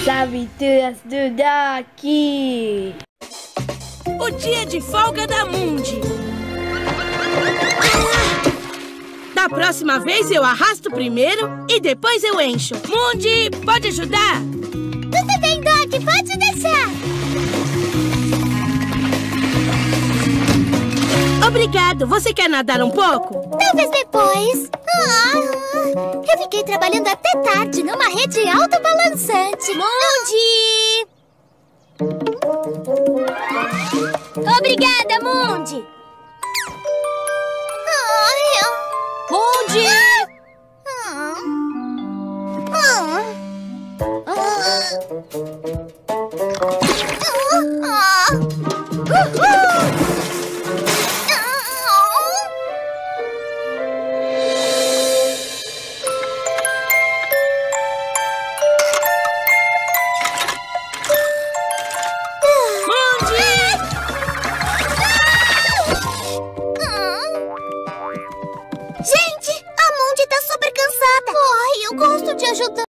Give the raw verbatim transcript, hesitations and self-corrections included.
Aventuras do Doc! O dia de folga da Mundi. Da próxima vez eu arrasto primeiro e depois eu encho. Mundi, pode ajudar? Tudo bem, Doc, pode deixar. Obrigado. Você quer nadar um pouco? Talvez depois. Ah, eu fiquei trabalhando até tarde numa rede autobalançante. Mundi! Obrigada, Mundi! Mundi! Ah. Ah. Ah.